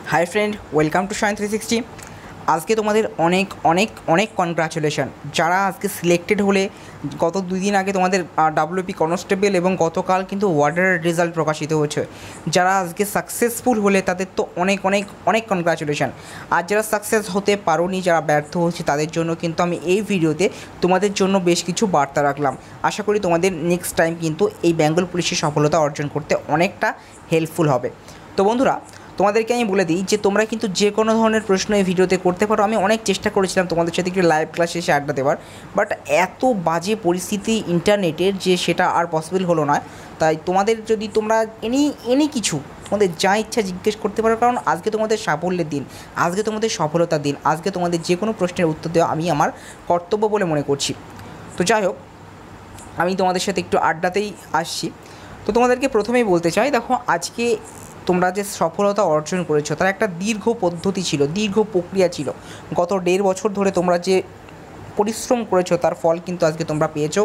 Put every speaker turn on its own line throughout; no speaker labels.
High friend, welcome to shine 360। আজকে তোমাদের অনেক অনেক অনেক কনগ্রাচুলেশন যারা আজকে সিলেক্টেড হলে। গত 2 দিন আগে তোমাদের ডাব্লিউপি কনস্টেবল এবং গতকাল কিন্তু ওয়ার্ডারের রেজাল্ট প্রকাশিত হয়েছে। যারা আজকে সাকসেসফুল হলে তাদের তো অনেক অনেক অনেক কনগ্রাচুলেশন। আর যারা সাকসেস হতে পারোনি, যারা ব্যর্থ হচ্ছে, তাদের জন্য কিন্তু আমি এই ভিডিওতে তোমাদের জন্য বেশ কিছু বার্তা রাখলাম। আশা করি তোমাদের নেক্সট টাইম কিন্তু এই বেঙ্গল পুলিশের সফলতা অর্জন করতে অনেকটা হেল্পফুল হবে। তো বন্ধুরা, তোমাদেরকে আমি বলে দিই যে তোমরা কিন্তু যে কোনো ধরনের প্রশ্ন এই ভিডিওতে করতে পারো। আমি অনেক চেষ্টা করেছিলাম তোমাদের সাথে একটু লাইভ ক্লাসে এসে আড্ডা দেওয়ার, বাট এত বাজে পরিস্থিতি ইন্টারনেটের যে সেটা আর পসিবল হলো না। তাই তোমাদের যদি তোমরা এনি কিছু তোমাদের যা ইচ্ছা জিজ্ঞেস করতে পারো, কারণ আজকে তোমাদের সাফল্যের দিন, আজকে তোমাদের সফলতার দিন, আজকে তোমাদের যে কোনো প্রশ্নের উত্তর দেওয়া আমি আমার কর্তব্য বলে মনে করছি। তো যাই হোক, আমি তোমাদের সাথে একটু আড্ডাতেই আসছি। তো তোমাদেরকে প্রথমেই বলতে চাই, দেখো আজকে তোমরা যে সফলতা অর্জন করেছো তার একটা দীর্ঘ পদ্ধতি ছিল, দীর্ঘ প্রক্রিয়া ছিল। গত 1.5 বছর ধরে তোমরা যে পরিশ্রম করেছো তার ফল কিন্তু আজকে তোমরা পেয়েছো।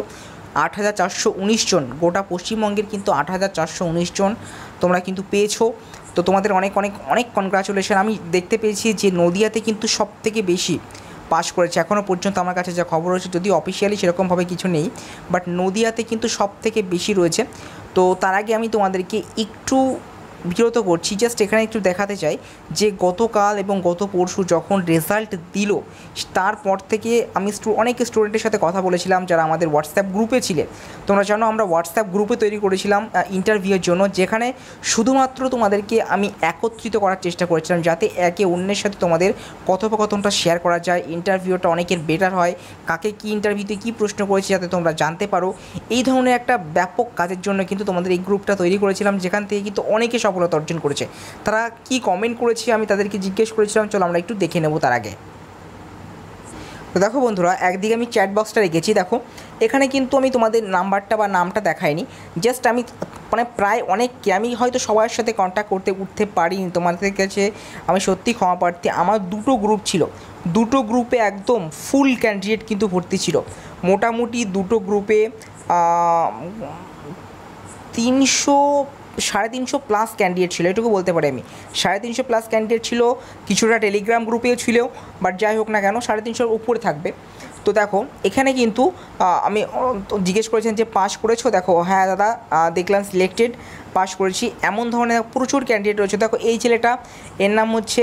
8,419 জন, গোটা পশ্চিমবঙ্গের কিন্তু 8,419 জন তোমরা কিন্তু পেয়েছো। তো তোমাদের অনেক অনেক অনেক কনগ্রাচুলেশন। আমি দেখতে পেয়েছি যে নদিয়াতে কিন্তু সবথেকে বেশি পাস করেছে এখনও পর্যন্ত আমার কাছে যা খবর রয়েছে, যদিও অফিসিয়ালি সেরকমভাবে কিছু নেই, বাট নদিয়াতে কিন্তু সবথেকে বেশি রয়েছে। তো তার আগে আমি তোমাদেরকে একটু বিরত করছি, জাস্ট এখানে একটু দেখাতে চাই যে গতকাল এবং গত পরশু যখন রেজাল্ট দিল, তারপর থেকে আমি অনেক স্টুডেন্টের সাথে কথা বলেছিলাম যারা আমাদের হোয়াটসঅ্যাপ গ্রুপে ছিলেন। তোমরা জানো আমরা হোয়াটসঅ্যাপ গ্রুপে তৈরি করেছিলাম ইন্টারভিউয়ের জন্য, যেখানে শুধুমাত্র তোমাদেরকে আমি একত্রিত করার চেষ্টা করেছিলাম যাতে একে অন্যের সাথে তোমাদের কথোপকথনটা শেয়ার করা যায়, ইন্টারভিউটা অনেকের বেটার হয়, কাকে কী ইন্টারভিউতে কী প্রশ্ন করেছে যাতে তোমরা জানতে পারো। এই ধরনের একটা ব্যাপক কাজের জন্য কিন্তু তোমাদের এই গ্রুপটা তৈরি করেছিলাম, যেখান থেকে কিন্তু অনেকে সফলতা অর্জন করেছে। তারা কি কমেন্ট করেছে আমি তাদেরকে জিজ্ঞেস করেছিলাম, চলো আমরা একটু দেখে নেব তার আগে। তো দেখো বন্ধুরা, একদিকে আমি চ্যাট বক্সটা রেখেছি, দেখো এখানে কিন্তু আমি তোমাদের নাম্বারটা বা নামটা দেখাইনি, জাস্ট আমি মানে প্রায় অনেককে, আমি হয়তো সবার সাথে কন্ট্যাক্ট করতে উঠতে পারিনি, তোমাদের কাছে আমি সত্যি ক্ষমা প্রার্থী। আমার দুটো গ্রুপ ছিল, দুটো গ্রুপে একদম ফুল ক্যান্ডিডেট কিন্তু ভর্তি ছিল। মোটামুটি দুটো গ্রুপে 300-350 প্লাস ক্যান্ডিডেট ছিল, এটুকু বলতে পারি আমি। 350 প্লাস ক্যান্ডিডেট ছিল, কিছুটা টেলিগ্রাম গ্রুপেও ছিল, বাট যাই হোক না কেন 350-র উপরে থাকবে। তো দেখো এখানে কিন্তু আমি জিজ্ঞেস করেছেন যে পাস করেছো, দেখো হ্যাঁ দাদা দেখলাম সিলেক্টেড, পাস করেছি, এমন ধরনের প্রচুর ক্যান্ডিডেট রয়েছে। দেখো এই ছেলেটা, এর নাম হচ্ছে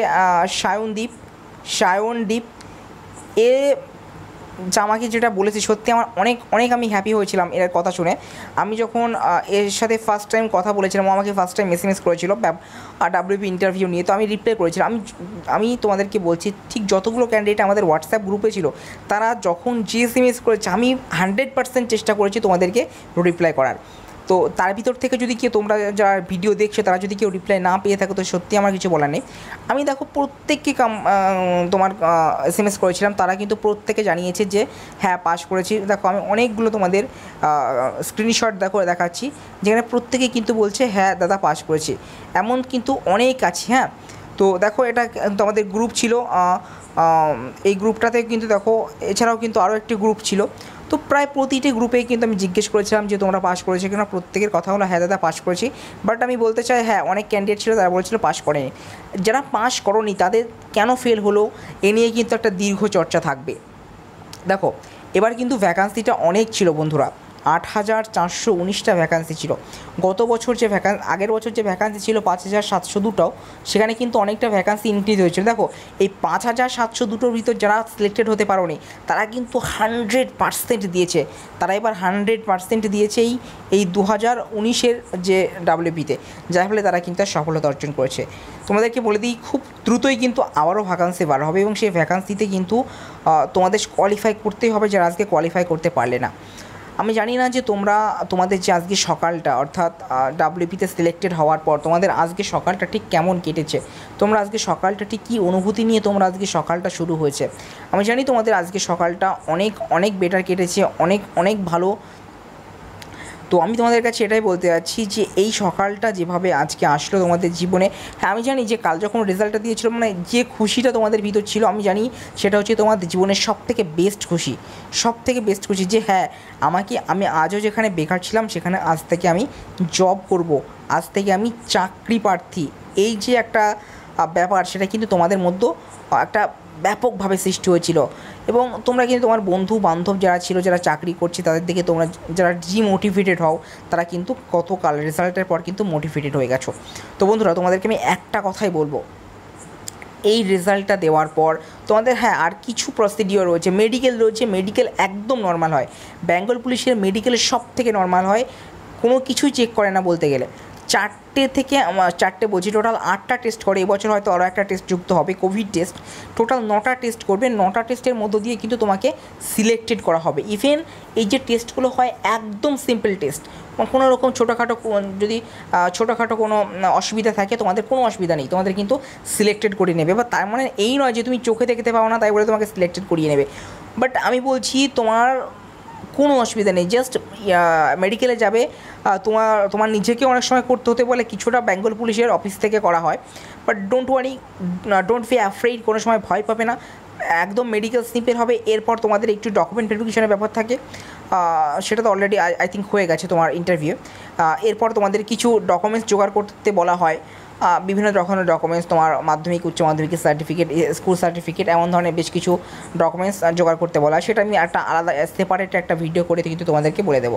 সায়নদীপ। এ আমাকে যেটা বলেছে সত্যি আমার অনেক অনেক আমি হ্যাপি হয়েছিলাম এর কথা শুনে। আমি যখন এর সাথে ফার্স্ট টাইম কথা বলেছিলাম, ও আমাকে ফার্স্ট টাইম এসএমএস করেছিল ডাব্লিউপি ইন্টারভিউ নিয়ে, তো আমি রিপ্লাই করেছিলাম। আমি তোমাদেরকে বলছি, ঠিক যতগুলো ক্যান্ডিডেট আমাদের হোয়াটসঅ্যাপ গ্রুপে ছিল তারা যখন যে এসএমএস করেছে আমি 100% চেষ্টা করেছি তোমাদেরকে রিপ্লাই করার। তো তার ভিতর থেকে যদি কেউ, তোমরা যারা ভিডিও দেখছো তারা যদি কেউ রিপ্লাই না পেয়ে থাকো, তো সত্যি আমার কিছু বলার নেই। আমি দেখো প্রত্যেককে তোমার এসএমএস করেছিলাম, তারা কিন্তু প্রত্যেকে জানিয়েছে যে হ্যাঁ পাস করেছি। দেখো আমি অনেকগুলো তোমাদের স্ক্রিনশট দেখাচ্ছি, যেখানে প্রত্যেকে কিন্তু বলছে হ্যাঁ দাদা পাস করেছি, এমন কিন্তু অনেক আছে। হ্যাঁ, তো দেখো এটা তোমাদের গ্রুপ ছিল, এই গ্রুপটাতে কিন্তু দেখো এছাড়াও কিন্তু আরও একটি গ্রুপ ছিল। তো প্রায় প্রতিটি গ্রুপেই কিন্তু আমি জিজ্ঞেস করেছিলাম যে তোমরা পাস করেছো কিনা, প্রত্যেকের কথা হলো হ্যাঁ দাদা পাস করেছি। বাট আমি বলতে চাই হ্যাঁ অনেক ক্যান্ডিডেট ছিল তারা বলছিল পাস করেনি। যারা পাস করোনি তাদের কেন ফেল হলো এ নিয়ে কিন্তু একটা দীর্ঘ চর্চা থাকবে। দেখো এবার কিন্তু ভ্যাকান্সিটা অনেক ছিল বন্ধুরা, 8,419টা ভ্যাকান্সি ছিল। গত বছর যে আগের বছর যে ভ্যাকান্সি ছিল 5,702টাও, সেখানে কিন্তু অনেকটা ভ্যাকান্সি ইনক্রিজ হয়েছিল। দেখো এই 5,702টোর ভিতর যারা সিলেক্টেড হতে পারোনি তারা কিন্তু 100% দিয়েছে, তারা এবার 100% দিয়েছে এই 2019-এর যে ডাব্লিউপিতে, যার ফলে তারা কিন্তু সফলতা অর্জন করেছে। তোমাদেরকে বলে দিই খুব দ্রুতই কিন্তু আবারও ভ্যাকান্সি বার হবে, এবং সেই ভ্যাকান্সিতে কিন্তু তোমাদের কোয়ালিফাই করতেই হবে যারা আজকে কোয়ালিফাই করতে পারলে না। আমি জানি না যে তোমাদের যে আজকে সকালটা, অর্থাৎ ডাব্লিউপিতে সিলেক্টেড হওয়ার পর তোমাদের আজকে সকালটা ঠিক কেমন কেটেছে, তোমরা আজকে সকালটা ঠিক কী অনুভূতি নিয়ে তোমরা আজকে সকালটা শুরু হয়েছে। আমি জানি তোমাদের আজকে সকালটা অনেক অনেক বেটার কেটেছে, অনেক অনেক ভালো। তো আমি তোমাদের কাছে এটাই বলতে যাচ্ছি যে এই সকালটা যেভাবে আজকে আসলো তোমাদের জীবনে, হ্যাঁ আমি জানি যে কাল যখন রেজাল্টটা দিয়েছিল, মানে যে খুশিটা তোমাদের ভিতর ছিল, আমি জানি সেটা হচ্ছে তোমাদের জীবনের সবথেকে বেস্ট খুশি যে হ্যাঁ আমি আজও যেখানে বেকার ছিলাম সেখানে আজ থেকে আমি জব করব, আজ থেকে আমি চাকরি প্রার্থী। এই যে একটা ব্যাপার সেটা কিন্তু তোমাদের মধ্যে একটা ব্যাপকভাবে সৃষ্টি হয়েছিল এবং তোমরা কিন্তু তোমার বন্ধু বান্ধব যারা ছিল যারা চাকরি করছে তাদের দিকে তোমরা যারা ডিমোটিভেটেড হও তারা কিন্তু গতকাল রেজাল্টের পর কিন্তু মোটিভেটেড হয়ে গেছো। তো বন্ধুরা তোমাদেরকে আমি একটা কথাই বলবো, এই রেজাল্টটা দেওয়ার পর তোমাদের হ্যাঁ আর কিছু প্রসিডিওর রয়েছে, মেডিকেল রয়েছে, মেডিকেল একদম নর্মাল হয়, বেঙ্গল পুলিশের মেডিকেল সব থেকে নর্মাল হয়, কোনো কিছুই চেক করে না বলতে গেলে। 4টে থেকে 4টে বলছি, টোটাল 8টা টেস্ট করে, এবছর হয়তো আরও একটা টেস্ট যুক্ত হবে কোভিড টেস্ট, টোটাল 9টা টেস্ট করবে, 9টা টেস্টের মধ্য দিয়ে কিন্তু তোমাকে সিলেক্টেড করা হবে। ইভেন এই যে টেস্টগুলো হয় একদম সিম্পল টেস্ট, কোনো রকম ছোটোখাটো যদি ছোটোখাটো কোনো অসুবিধা থাকে তোমাদের কোনো অসুবিধা নেই, তোমাদের কিন্তু সিলেক্টেড করে নেবে। বা তার মানে এই নয় যে তুমি চোখে দেখতে পাও না তাই বলে তোমাকে সিলেক্টেড করিয়ে নেবে। বাট আমি বলছি তোমার কোনো অসুবিধা নেই, জাস্ট মেডিকেলে যাবে, তোমার নিজেকে অনেক সময় করতে হতে বলে, কিছুটা বেঙ্গল পুলিশের অফিস থেকে করা হয়। But don't worry, don't be afraid, কোনো সময় ভয় পাবে না, একদম মেডিকেল স্নিপের হবে। এরপর তোমাদের একটু ডকুমেন্ট ভেরিফিকেশনের ব্যাপার থাকে, সেটা তো অলরেডি আই থিঙ্ক হয়ে গেছে তোমার ইন্টারভিউ। এরপর তোমাদের কিছু ডকুমেন্টস জোগাড় করতে বলা হয়, বিভিন্ন ধরনের ডকুমেন্টস, তোমার মাধ্যমিক উচ্চ মাধ্যমিকের সার্টিফিকেট, স্কুল সার্টিফিকেট, এমন ধরনের বেশ কিছু ডকুমেন্টস জোগাড় করতে বলা হয়। সেটা আমি একটা আলাদা সেপারেট একটা ভিডিও করে কিন্তু তোমাদেরকে বলে দেবো।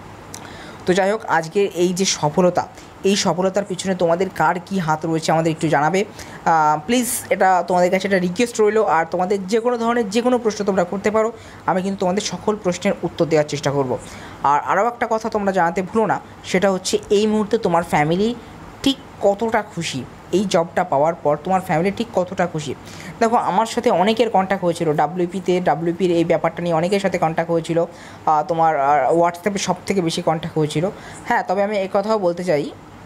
তো যাই হোক, আজকের এই যে সফলতা, এই সফলতার পিছনে তোমাদের কার কী হাত রয়েছে আমাদের একটু জানাবে প্লিজ, এটা তোমাদের কাছে একটা রিকোয়েস্ট রইলো। আর তোমাদের যে কোনো ধরনের যে কোনো প্রশ্ন তোমরা করতে পারো, আমি কিন্তু তোমাদের সকল প্রশ্নের উত্তর দেওয়ার চেষ্টা করব। আর আরও একটা কথা তোমরা জানাতে ভুলো না, সেটা হচ্ছে এই মুহূর্তে তোমার ফ্যামিলি ঠিক কতটা খুশি, এই জবটা পাওয়ার পর তোমার ফ্যামিলি ঠিক কতটা খুশি। দেখো, আমার সাথে অনেকের কন্ট্যাক্ট হয়েছিল ডাব্লিউপির এই ব্যাপারটা নিয়ে অনেকের সাথে কন্ট্যাক্ট হয়েছিল, তোমার হোয়াটসঅ্যাপে সব থেকে বেশি কন্ট্যাক্ট হয়েছিল। হ্যাঁ, তবে আমি এই কথাও বলতে চাই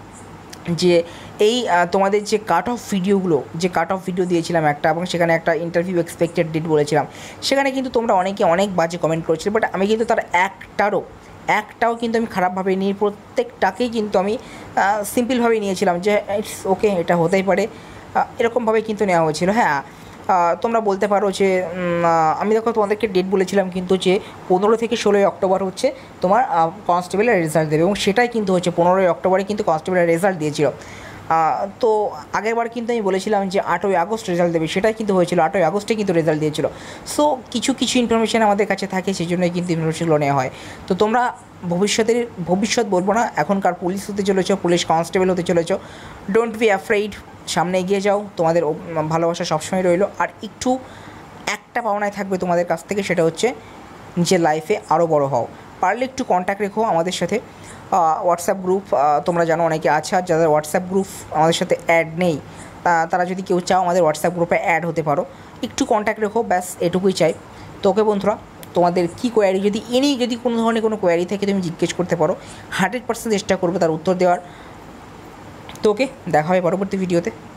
যে এই তোমাদের যে কাট অফ ভিডিও দিয়েছিলাম একটা, এবং সেখানে একটা ইন্টারভিউ এক্সপেক্টেড ডেট বলেছিলাম, সেখানে কিন্তু তোমরা অনেকে অনেক বাজে কমেন্ট করেছিলে। বাট আমি কিন্তু তার একটাও কিন্তু আমি খারাপভাবে নিয়ে, প্রত্যেকটাকেই কিন্তু আমি সিম্পলভাবেই নিয়েছিলাম যে ইটস ওকে, এটা হতেই পারে, এরকমভাবে কিন্তু নেওয়া হয়েছিল। হ্যাঁ, তোমরা বলতে পারো যে আমি দেখো তোমাদেরকে ডেট বলেছিলাম কিন্তু যে 15 থেকে 16 অক্টোবর হচ্ছে তোমার কনস্টেবলের রেজাল্ট দেবে, এবং সেটাই কিন্তু হচ্ছে 15 অক্টোবরে কিন্তু কনস্টেবলের রেজাল্ট দিয়েছিল। তো আগেরবার কিন্তু আমি বলেছিলাম যে 8ই আগস্ট রেজাল্ট দেবে, সেটাই কিন্তু হয়েছিল, 8ই আগস্টে কিন্তু রেজাল্ট দিয়েছিল। সো কিছু ইনফরমেশান আমাদের কাছে থাকে, সেই জন্যই কিন্তু ইনফরমেশনগুলো নেওয়া হয়। তো তোমরা ভবিষ্যৎ বলবো না, এখনকার পুলিশ হতে চলেছো, পুলিশ কনস্টেবল হতে চলেছো, ডোন্ট বি অ্যাফ্রেইড, সামনে এগিয়ে যাও, তোমাদের ভালোবাসা সবসময় রইলো। আর একটু একটা পাওনায় থাকবে তোমাদের কাছ থেকে, সেটা হচ্ছে নিজের লাইফে আরও বড় হও, পারলে একটু কন্ট্যাক্ট রেখো আমাদের সাথে। হোয়াটসঅ্যাপ গ্রুপ তোমরা জানো অনেকে আছে, আর যাদের হোয়াটসঅ্যাপ গ্রুপ আমাদের সাথে অ্যাড নেই, তারা যদি কেউ চাও আমাদের হোয়াটসঅ্যাপ গ্রুপে অ্যাড হতে পারো, একটু কন্ট্যাক্ট রেখো, ব্যাস এটুকুই চাই। তো ওকে বন্ধুরা, তোমাদের কী কোয়ারি, যদি কোনো ধরনের কোনো কোয়ারি থাকে তুমি জিজ্ঞেস করতে পারো, 100% চেষ্টা করবে তার উত্তর দেওয়ার। তো ওকে, দেখা হবে পরবর্তী ভিডিওতে।